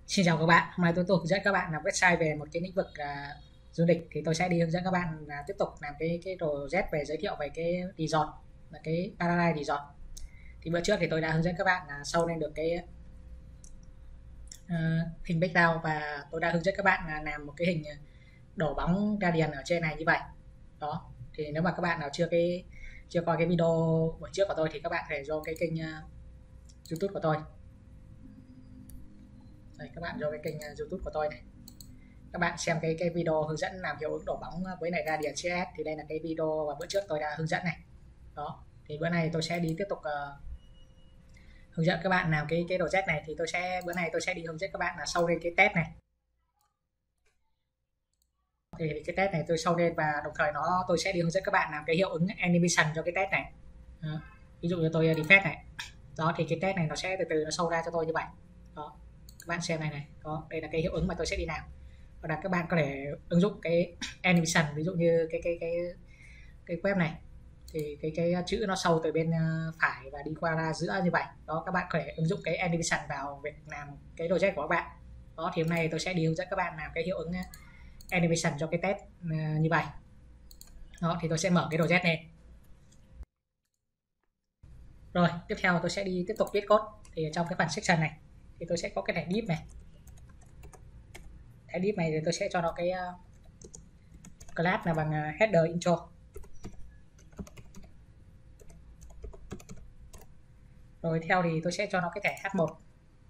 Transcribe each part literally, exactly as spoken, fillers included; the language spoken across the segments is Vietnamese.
Xin chào các bạn, hôm nay tôi tôi hướng dẫn các bạn làm website về một cái lĩnh vực à, du lịch. Thì tôi sẽ đi hướng dẫn các bạn là tiếp tục làm cái cái project về giới thiệu về cái resort là cái Paradise Resort. Thì bữa trước thì tôi đã hướng dẫn các bạn là sâu lên được cái à, hình background, và tôi đã hướng dẫn các bạn là làm một cái hình đổ bóng gradient ở trên này như vậy. Đó. Thì nếu mà các bạn nào chưa cái chưa coi cái video buổi trước của tôi thì các bạn có thể vô cái kênh uh, YouTube của tôi. Đây, các bạn vô cái kênh uh, YouTube của tôi này, các bạn xem cái cái video hướng dẫn làm hiệu ứng đổ bóng với này Gradient xê ét. Thì đây là cái video mà bữa trước tôi đã hướng dẫn này. Đó, thì bữa nay tôi sẽ đi tiếp tục uh, hướng dẫn các bạn làm cái cái project này. Thì tôi sẽ bữa nay tôi sẽ đi hướng dẫn các bạn là sâu lên cái test này. Thì cái test này tôi sâu lên, và đồng thời nó tôi sẽ đi hướng dẫn các bạn làm cái hiệu ứng animation cho cái test này. Đó. Ví dụ như tôi đi phép này. Đó, thì cái test này nó sẽ từ từ nó sâu ra cho tôi như vậy. Đó, các bạn xem này này. Đó, đây là cái hiệu ứng mà tôi sẽ đi làm. Và là các bạn có thể ứng dụng cái animation, ví dụ như cái cái cái cái web này, thì cái cái chữ nó sâu từ bên phải và đi qua ra giữa như vậy. Đó, các bạn có thể ứng dụng cái animation vào việc làm cái project của các bạn. Đó, thì hôm nay tôi sẽ đi hướng dẫn các bạn làm cái hiệu ứng animation cho cái test như vậy. Đó, thì tôi sẽ mở cái project này. Rồi, tiếp theo tôi sẽ đi tiếp tục viết code. Thì trong cái phần section này thì tôi sẽ có cái thẻ div này. Thẻ div này thì tôi sẽ cho nó cái uh, class là bằng uh, header intro. Rồi theo thì tôi sẽ cho nó cái thẻ hát một.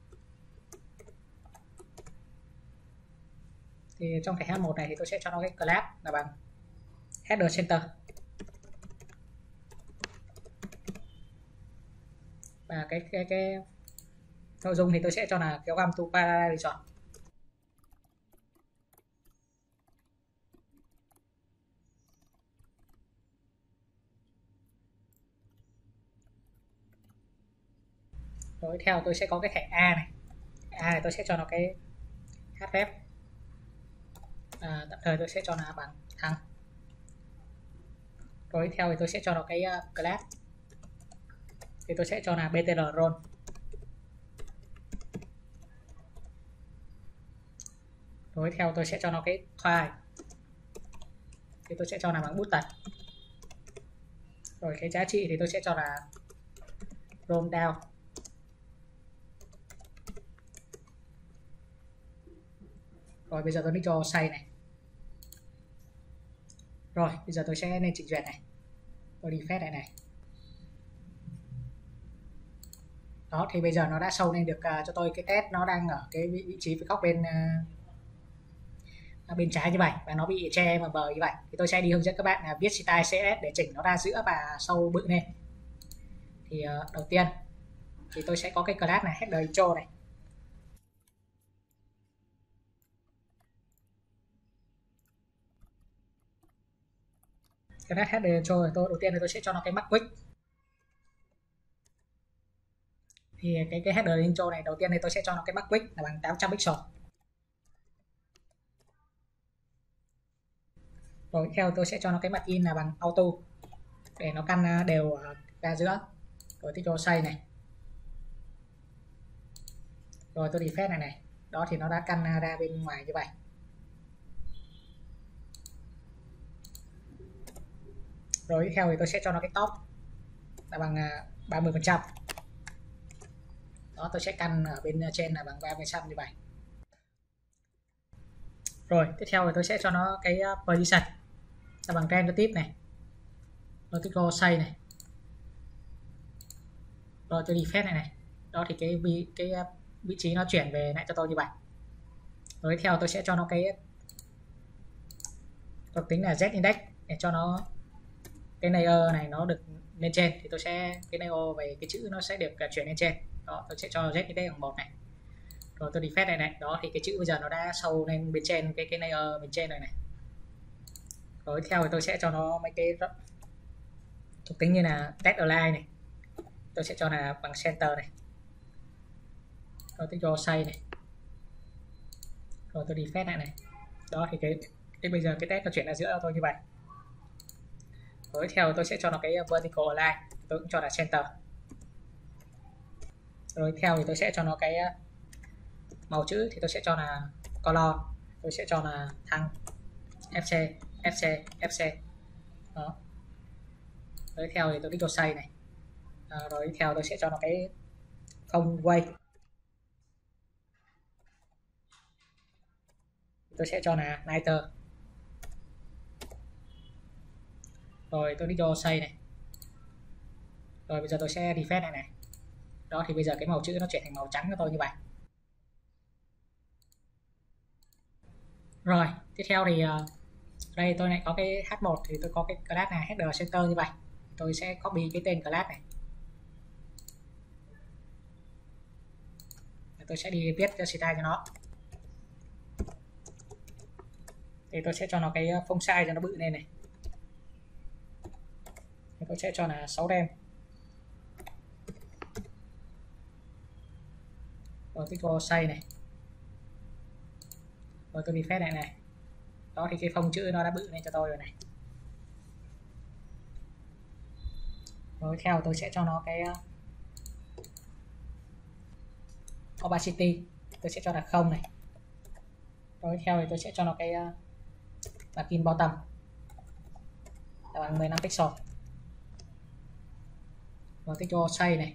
Thì trong thẻ hát một này thì tôi sẽ cho nó cái class là bằng header center. Và cái cái cái nội dung thì tôi sẽ cho là welcome to Paradise Resort. Rồi theo tôi sẽ có cái thẻ A này. A này tôi sẽ cho nó cái href. À, tạm thời tôi sẽ cho nó bằng thằng. Rồi theo thì tôi sẽ cho nó cái uh, class. Thì tôi sẽ cho là btr role. Rồi theo tôi sẽ cho nó cái file. Thì tôi sẽ cho là bằng button. Rồi cái giá trị thì tôi sẽ cho là roll down. Rồi bây giờ tôi đi cho save này. Rồi bây giờ tôi sẽ lên trình duyệt này. Tôi đi phép này này. Đó, thì bây giờ nó đã show lên được uh, cho tôi cái test nó đang ở cái vị, vị trí góc bên uh, bên trái như vậy, và nó bị che mờ mờ như vậy. Thì tôi sẽ đi hướng dẫn các bạn uh, viết style xê ét để chỉnh nó ra giữa và sâu bự lên. Thì uh, đầu tiên thì tôi sẽ có cái class này header intro này. Class header intro này tôi đầu tiên thì tôi sẽ cho nó cái max width. Thì cái cái header intro này đầu tiên thì tôi sẽ cho nó cái max width là bằng tám trăm pixel. Rồi theo tôi sẽ cho nó cái mặt in là bằng auto để nó căn đều ra giữa. Rồi tôi cho xây này. Rồi tôi đi phép này này. Đó, thì nó đã căn ra bên ngoài như vậy. Rồi tiếp theo thì tôi sẽ cho nó cái top là bằng ba mươi phần trăm. Đó, tôi sẽ căn ở bên trên là bằng ba mươi phần trăm như vậy. Rồi tiếp theo thì tôi sẽ cho nó cái position là bằng relative này. Rồi tôi cho xây này. Rồi tôi đi phép này này. Đó, thì cái vị cái vị trí nó chuyển về lại cho tôi như vậy. Rồi tiếp theo tôi sẽ cho nó cái thuộc tính là z index để cho nó cái layer này nó được lên trên. Thì tôi sẽ cái layer về cái chữ nó sẽ được chuyển lên trên. Đó, tôi sẽ cho z index bằng một này. Rồi tôi đi phép này này. Đó, thì cái chữ bây giờ nó đã sâu lên bên trên cái cái layer bên trên này này. Rồi theo thì tôi sẽ cho nó mấy cái thuộc tính như là text align này. Tôi sẽ cho là bằng center này. Rồi tôi cho xây này. Rồi tôi đi phép lại này. Đó, thì cái, cái bây giờ cái text nó chuyển ra giữa tôi như vậy. Rồi theo tôi sẽ cho nó cái vertical align, tôi cũng cho là center. Rồi theo thì tôi sẽ cho nó cái màu chữ thì tôi sẽ cho là color, tôi sẽ cho là thăng ép xê ép xê ép xê. Đó. Tiếp theo thì tôi kích vào size này. À, rồi tiếp theo tôi sẽ cho nó cái không way, tôi sẽ cho là lighter. Rồi tôi kích vào size này. Rồi bây giờ tôi sẽ refresh này này. Đó thì bây giờ cái màu chữ nó chuyển thành màu trắng cho tôi như vậy. Rồi tiếp theo thì uh, đây tôi lại có cái H một thì tôi có cái class này header center như vậy. Tôi sẽ copy cái tên class này. Tôi sẽ đi viết cho style cho nó. Thì tôi sẽ cho nó cái font size cho nó bự lên này. Thì tôi sẽ cho là sáu rem. Rồi tôi cho size này. Rồi tôi đi phép này này. Đó thì cái phông chữ nó đã bự lên cho tôi rồi này. Rồi theo tôi sẽ cho nó cái opacity, tôi sẽ cho là không này. Rồi theo thì tôi sẽ cho nó cái margin bottom là bằng mười lăm pixel. Rồi tôi cho size này.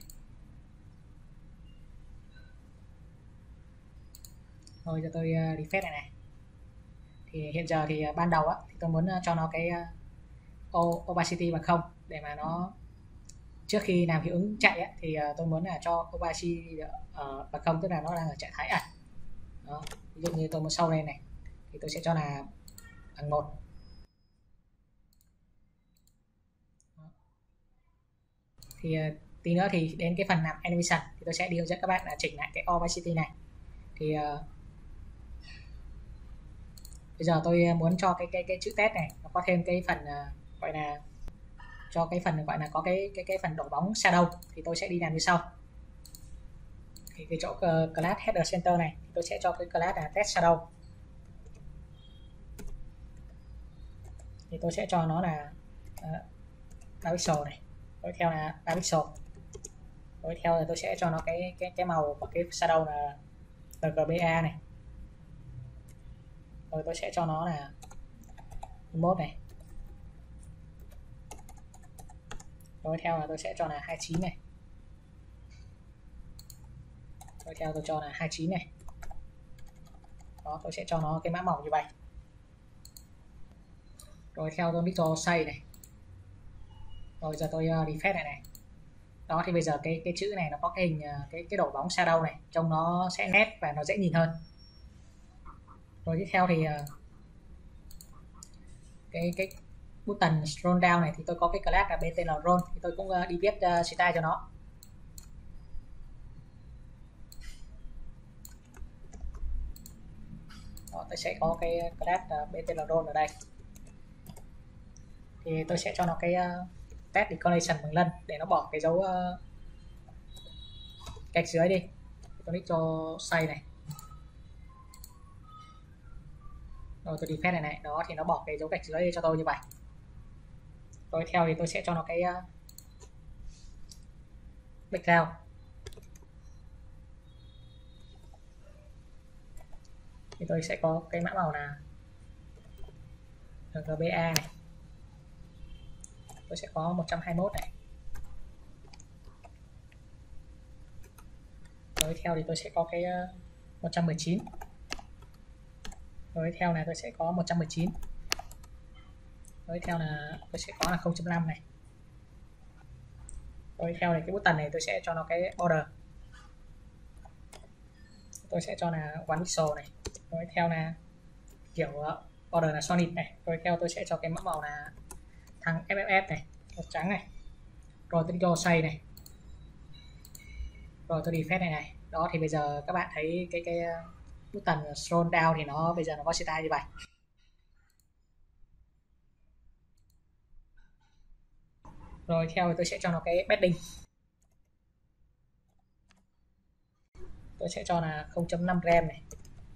Rồi giờ tôi refresh này này. Thì hiện giờ thì ban đầu á thì tôi muốn cho nó cái opacity bằng không để mà nó trước khi làm hiệu ứng chạy á, thì tôi muốn là cho opacity ở bằng không, tức là nó đang ở trạng thái ẩn. Đó. Ví dụ như tôi muốn sâu lên này thì tôi sẽ cho là bằng một. Thì tí nữa thì đến cái phần làm animation thì tôi sẽ đi hướng dẫn các bạn là chỉnh lại cái opacity này. Thì uh, bây giờ tôi muốn cho cái cái cái chữ test này nó có thêm cái phần uh, gọi là cho cái phần gọi là có cái cái cái phần đổ bóng shadow, thì tôi sẽ đi làm như sau. Thì cái chỗ uh, class header center này thì tôi sẽ cho cái class là test shadow. Thì tôi sẽ cho nó là uh, ba pixel này. Tiếp theo là ba pixel. Tiếp theo là tôi sẽ cho nó cái cái cái màu của cái shadow là rờ giê bê a này. Rồi tôi sẽ cho nó là mốt này. Rồi theo là tôi sẽ cho là hai mươi chín này. Rồi theo tôi cho là hai mươi chín này. Đó, tôi sẽ cho nó cái mã màu như vậy. Rồi theo tôi biết cho size này. Rồi giờ tôi uh, refresh này này. Đó thì bây giờ cái cái chữ này nó có cái hình uh, cái cái đổ bóng shadow này, trông nó sẽ nét và nó dễ nhìn hơn. Rồi tiếp theo thì uh, cái cái button scroll down này thì tôi có cái class là bê tê lờ roll, thì tôi cũng uh, đi viết uh, style cho nó. Đó, tôi sẽ có cái class uh, bê tê lờ roll ở đây. Thì tôi sẽ cho nó cái uh, test declaration bằng lân để nó bỏ cái dấu uh, gạch dưới đi. Tôi click cho size này. Rồi tôi đi phép này này. Đó thì nó bỏ cái dấu gạch dưới đi cho tôi như vậy. Rồi theo thì tôi sẽ cho nó cái uh, background. Thì tôi sẽ có cái mã màu là rờ giê bê a này. Tôi sẽ có một trăm hai mươi mốt này. Rồi theo thì tôi sẽ có cái uh, một trăm mười chín. Rồi theo này tôi sẽ có một trăm mười chín. Rồi theo là tôi sẽ có là không chấm năm này. Rồi theo này cái button này tôi sẽ cho nó cái border. Tôi sẽ cho là one pixel này. Rồi theo là kiểu uh, border là solid này. Rồi theo tôi sẽ cho cái mã màu là thằng ép ép ép này, màu trắng này. Rồi tôi cho size này. Rồi tôi đi phép này này. Đó thì bây giờ các bạn thấy cái cái button scroll down thì nó bây giờ nó có style như vậy. Rồi theo thì tôi sẽ cho nó cái padding. Tôi sẽ cho là không chấm năm rem này.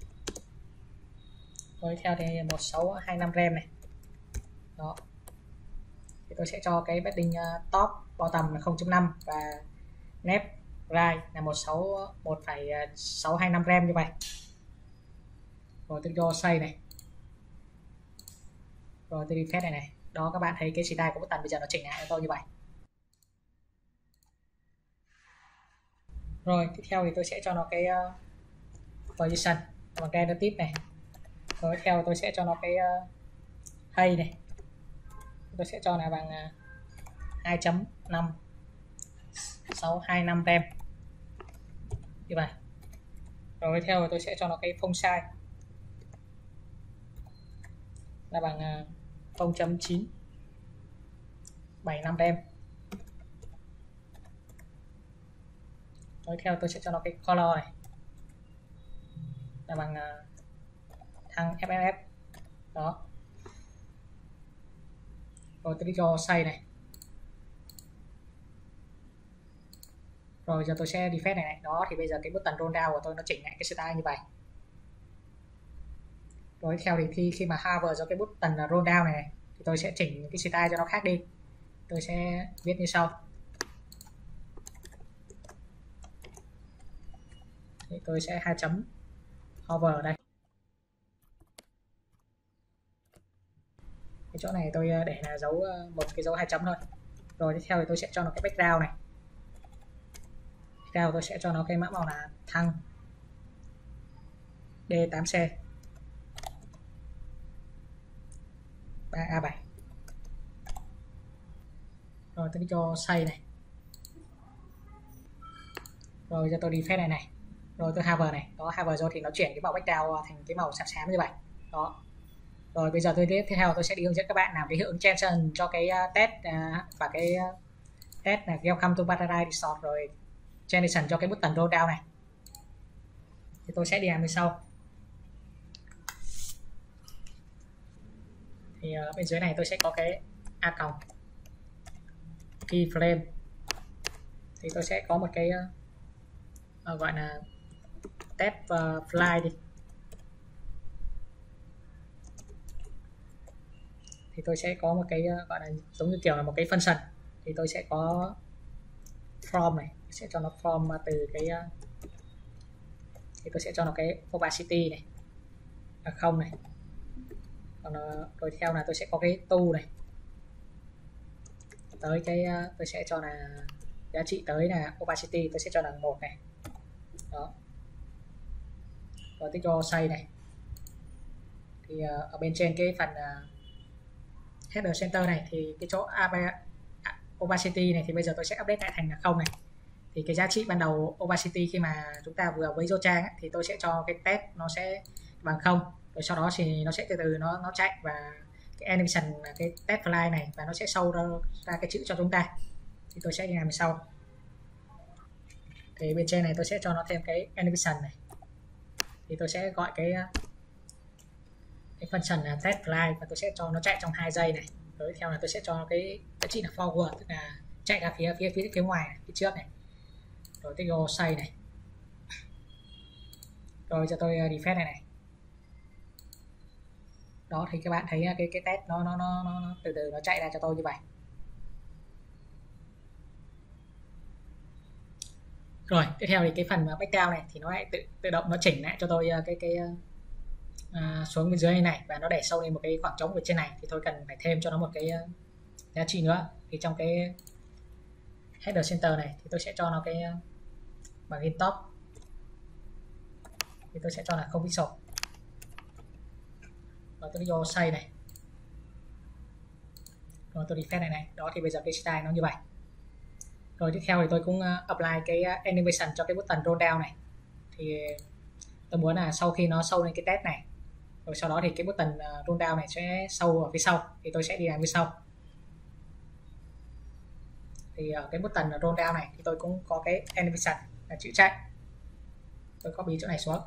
Rồi theo thì một sáu hai năm rem này. Đó. Thì tôi sẽ cho cái padding uh, top bottom là không chấm năm và left right là một sáu một phẩy sáu hai năm rem như vậy. rồi tôi cho xây này, rồi tôi đi phép này này. Đó, các bạn thấy cái style của button bây giờ nó chỉnh lại cho tôi như vậy. Rồi tiếp theo thì tôi sẽ cho nó cái uh, position bằng relative này. Rồi tiếp theo tôi sẽ cho nó cái uh, hay này, tôi sẽ cho là bằng uh, hai chấm năm sáu hai năm rem như vậy. Rồi tiếp theo tôi sẽ cho nó cái font size là bằng uh, không chấm chín bảy năm rem. Rồi theo tôi sẽ cho nó cái color này là bằng uh, thăng ép ép ép. Đó. Rồi tôi đi cho size này. Rồi giờ tôi sẽ defect này này. Đó, thì bây giờ cái button roll down của tôi nó chỉnh lại cái style như vậy. Rồi theo thì khi khi mà hover cho cái button là roll down này, này thì tôi sẽ chỉnh cái style cho nó khác đi. Tôi sẽ viết như sau. Thì tôi sẽ hai chấm hover ở đây. Cái chỗ này tôi để là dấu một cái dấu hai chấm thôi. Rồi tiếp theo thì tôi sẽ cho nó cái background này. Background tôi sẽ cho nó cái mã màu là thăng D tám C ba A bảy. Rồi tôi đi cho size này. Rồi cho tôi đi phép này này. Rồi tôi hover này. Đó, hover rồi thì nó chuyển cái màu background thành cái màu xám xám như vậy. Đó. Rồi bây giờ tôi tiếp theo tôi sẽ đi hướng dẫn các bạn làm cái hiệu ứng transition cho cái uh, test uh, và cái uh, test là welcome to Paradise Resort, rồi transition cho cái button roll down này. Thì tôi sẽ đi làm như sau. Thì uh, bên dưới này tôi sẽ có cái a còng keyframe. Thì tôi sẽ có một cái uh, uh, gọi là test uh, fly đi. Thì tôi sẽ có một cái uh, gọi là giống như kiểu là một cái function. Thì tôi sẽ có from này, sẽ cho nó from từ cái uh, thì tôi sẽ cho nó cái opacity này là không này. Còn uh, rồi theo là tôi sẽ có cái tu này, tới cái uh, tôi sẽ cho là giá trị tới là opacity tôi sẽ cho là một này. Đó. Rồi tôi cho size này. Thì uh, ở bên trên cái phần uh, header center này thì cái chỗ opacity này thì bây giờ tôi sẽ update lại thành là không này. Thì cái giá trị ban đầu opacity khi mà chúng ta vừa với vô trang ấy, thì tôi sẽ cho cái test nó sẽ bằng không, rồi sau đó thì nó sẽ từ từ nó nó chạy và cái animation là cái test fly này và nó sẽ show ra, ra cái chữ cho chúng ta. Thì tôi sẽ đi làm sau. Thì bên trên này tôi sẽ cho nó thêm cái animation này. Thì tôi sẽ gọi cái cái function là test fly và tôi sẽ cho nó chạy trong hai giây này. Rồi theo là tôi sẽ cho cái giá trị là forward, tức là chạy ra phía phía phía phía ngoài này, phía trước này. Rồi tôi go say này. Rồi cho tôi defect này này. Đó, thì các bạn thấy cái cái test nó nó nó nó từ từ nó chạy ra cho tôi như vậy. Rồi tiếp theo thì cái phần background này thì nó lại tự tự động nó chỉnh lại cho tôi cái cái à, xuống bên dưới này, này và nó để sâu lên một cái khoảng trống ở trên này. Thì tôi cần phải thêm cho nó một cái uh, giá trị nữa. Thì trong cái header center này thì tôi sẽ cho nó cái uh, margin top thì tôi sẽ cho là không pixel. Rồi tôi vô size này. Rồi tôi defect này này. Đó, thì bây giờ cái style nó như vậy. Rồi tiếp theo thì tôi cũng uh, apply cái uh, animation cho cái button roll down này. Thì tôi muốn là sau khi nó sâu lên cái test này, rồi sau đó thì cái button uh, roll down này sẽ sâu ở phía sau. Thì tôi sẽ đi làm phía sau. Thì ở cái button roll down này thì tôi cũng có cái animation là chữ chạy. Tôi copy chỗ này xuống.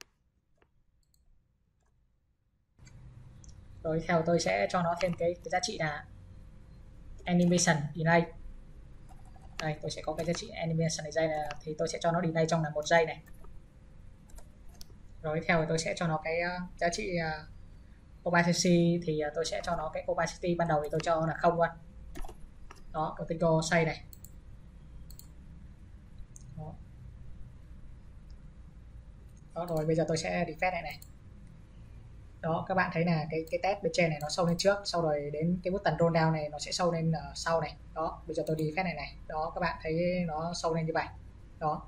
Rồi theo tôi sẽ cho nó thêm cái, cái giá trị là animation delay. Đây, tôi sẽ có cái giá trị animation delay là thì tôi sẽ cho nó delay trong là một giây này. Rồi theo tôi sẽ cho nó cái uh, giá trị uh, opacity thì uh, tôi sẽ cho nó cái opacity ban đầu thì tôi cho là không luôn. Đó, tôi tính go say này. Đó. Đó, rồi bây giờ tôi sẽ defect này này. Đó, các bạn thấy là cái cái test bên trên này nó sâu lên trước, sau rồi đến cái button roll down này nó sẽ sâu lên uh, sau này. Đó, bây giờ tôi đi phép này này. Đó, các bạn thấy nó sâu lên như vậy. Đó.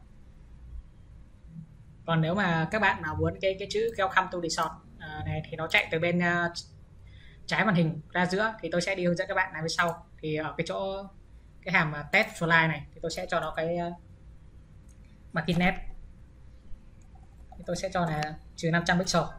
Còn nếu mà các bạn nào muốn cái cái chữ welcome to the shop uh, này thì nó chạy từ bên uh, trái màn hình ra giữa thì tôi sẽ đi hướng dẫn các bạn làm bên sau. Thì ở cái chỗ cái hàm uh, test fly này thì tôi sẽ cho nó cái uh, margin thì tôi sẽ cho là trừ năm trăm pixel.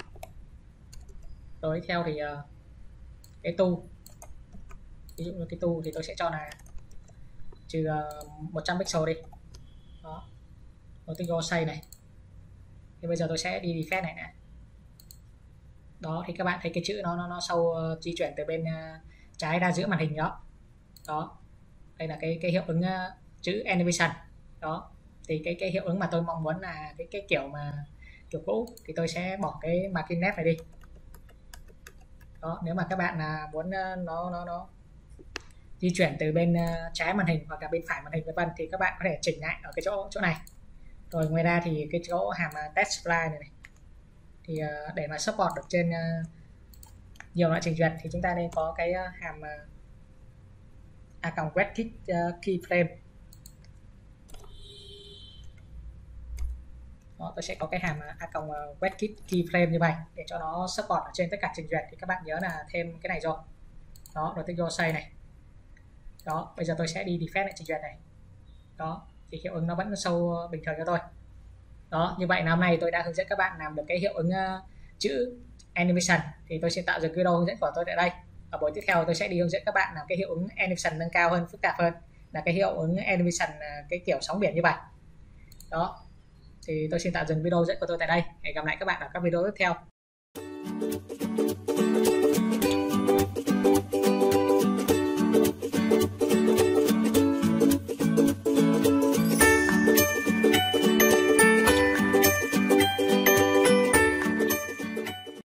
Rồi theo thì uh, cái tu, ví dụ như cái tu thì tôi sẽ cho là trừ uh, một trăm pixel đi. Đó, rồi tôi go say này. Thì bây giờ tôi sẽ đi defect này nè. Đó, thì các bạn thấy cái chữ nó nó nó sâu uh, di chuyển từ bên uh, trái ra giữa màn hình đó. Đó, đây là cái cái hiệu ứng uh, chữ animation. Đó, thì cái cái hiệu ứng mà tôi mong muốn là cái cái kiểu mà kiểu cũ thì tôi sẽ bỏ cái margin left này đi. Đó, nếu mà các bạn là muốn uh, nó nó nó di chuyển từ bên uh, trái màn hình hoặc là bên phải màn hình vân vân thì các bạn có thể chỉnh lại ở cái chỗ chỗ này. Rồi ngoài ra thì cái chỗ hàm uh, test fly này, này thì uh, để mà support được trên uh, nhiều loại trình duyệt thì chúng ta nên có cái uh, hàm uh, a cộng get kit uh, keyframe. Đó, tôi sẽ có cái hàm a cộng get kit keyframe như vậy để cho nó support ở trên tất cả trình duyệt. Thì các bạn nhớ là thêm cái này rồi. Đó, rồi tôi go say này. Đó, bây giờ tôi sẽ đi defect lại trình duyệt này. Đó, thì hiệu ứng nó vẫn sâu bình thường cho tôi. Đó, như vậy là hôm nay tôi đã hướng dẫn các bạn làm được cái hiệu ứng uh, chữ animation. Thì tôi sẽ tạo dừng video hướng dẫn của tôi tại đây. Ở buổi tiếp theo tôi sẽ đi hướng dẫn các bạn làm cái hiệu ứng animation nâng cao hơn, phức tạp hơn, là cái hiệu ứng animation uh, cái kiểu sóng biển như vậy. Đó, thì tôi xin tạm dừng video hướng dẫn của tôi tại đây. Hẹn gặp lại các bạn ở các video tiếp theo.